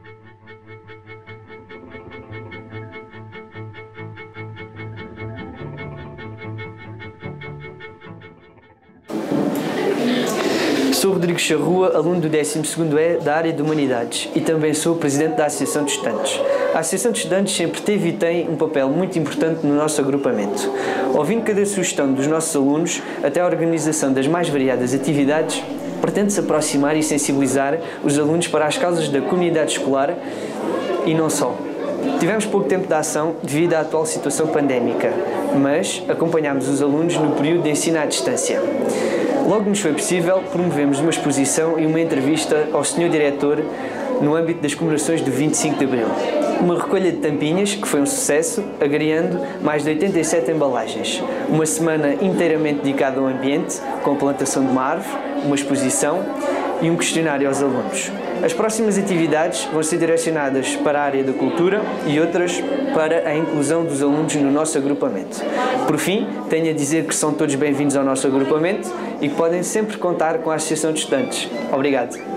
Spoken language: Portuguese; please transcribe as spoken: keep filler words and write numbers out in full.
Sou Rodrigo Charrua, aluno do décimo segundo E da área de Humanidades e também sou presidente da Associação de Estudantes. A Associação de Estudantes sempre teve e tem um papel muito importante no nosso agrupamento. Ouvindo cada sugestão dos nossos alunos, até a organização das mais variadas atividades, pretende-se aproximar e sensibilizar os alunos para as causas da comunidade escolar e não só. Tivemos pouco tempo de ação devido à atual situação pandémica, mas acompanhámos os alunos no período de ensino à distância. Logo nos foi possível, promovemos uma exposição e uma entrevista ao senhor Diretor no âmbito das comemorações do vinte e cinco de Abril. Uma recolha de tampinhas, que foi um sucesso, agregando mais de oitenta e sete embalagens. Uma semana inteiramente dedicada ao ambiente, com a plantação de uma árvore, uma exposição e um questionário aos alunos. As próximas atividades vão ser direcionadas para a área da cultura e outras para a inclusão dos alunos no nosso agrupamento. Por fim, tenho a dizer que são todos bem-vindos ao nosso agrupamento e que podem sempre contar com a Associação de Estudantes. Obrigado.